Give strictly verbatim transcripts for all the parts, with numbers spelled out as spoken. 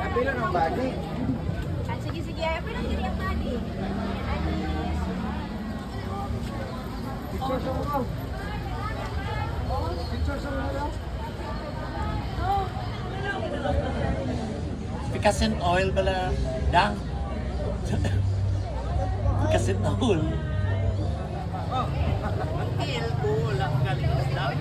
Pila ng body? Ah, sige, sige. Ay, pila ng ang body? Picture sa mga. Picture sa mga. Picasen oil pala. Dang. Picasen oil. Feel cool. Ang galing ka daw.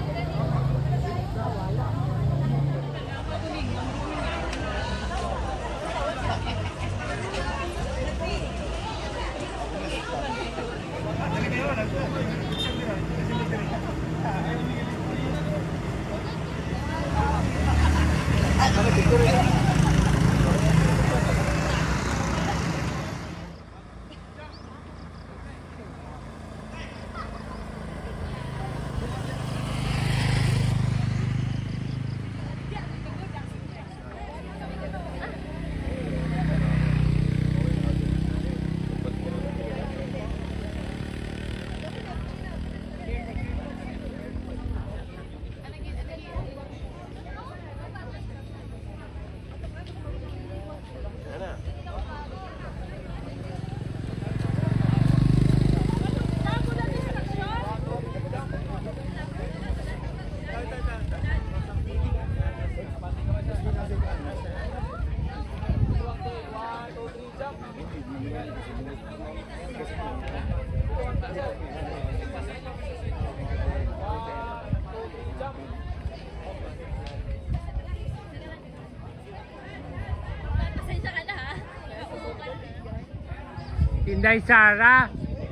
Inday Sara.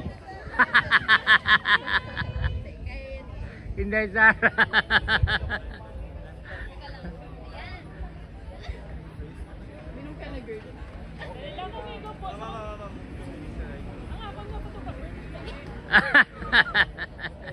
Inday Sara. Minum ka na, girl. Ang abang nga pa ito ba?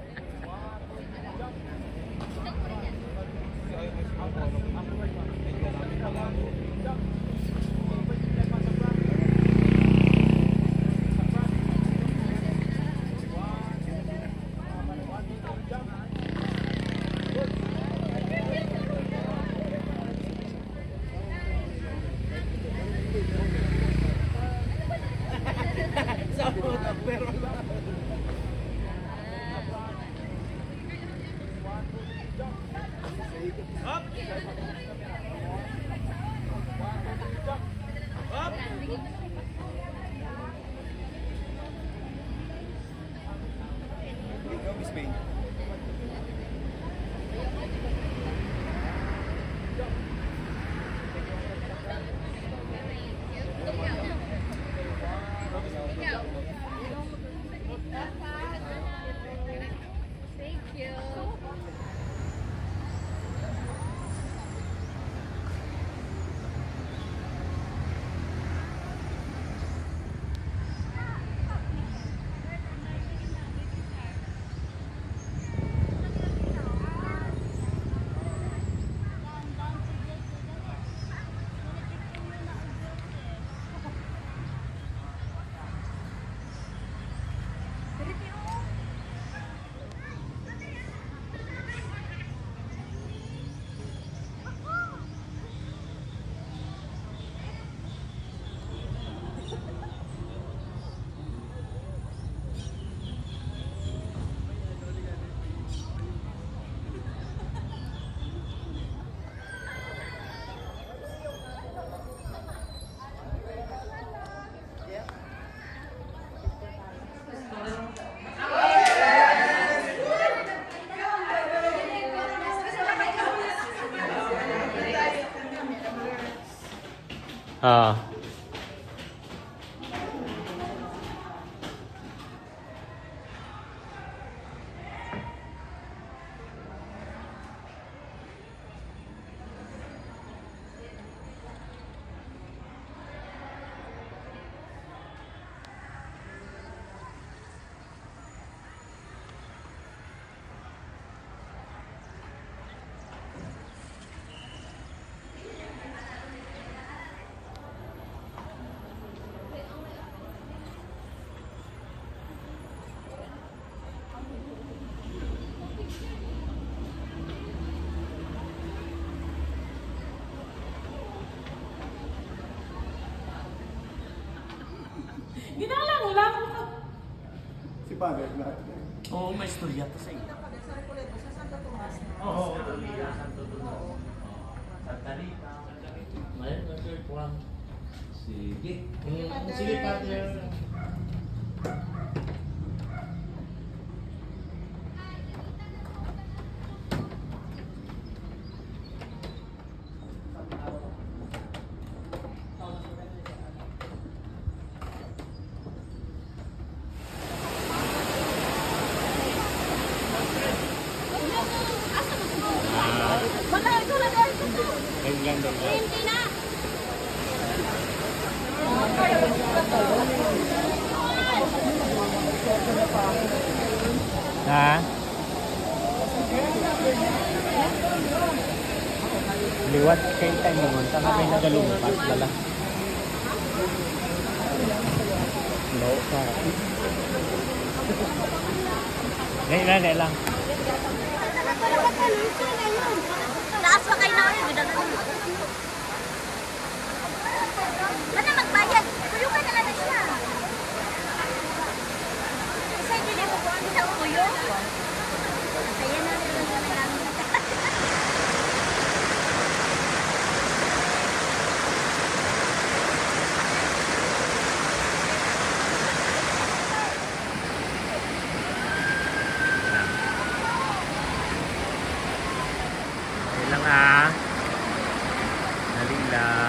Ah. bagay na. Oo, may istorya to sa iyo. Oo, oo. Santo Domingo. Santa Rita. Ngayon, na third one. Sige. Mm, Sige, Father. Ganyan, ganyan. Ha? Liwat kay tayo mo. Saka may nagalumpas. Lala. No, sa. Ngayon na, ngayon lang. Taas pa kayo na ulit. Ba't na magbayad? Puyo ka na lang siya. Isa yung dili mo po. Ano sa puyo? Kaya na rin lang namin. Okay lang ah. Dali lang.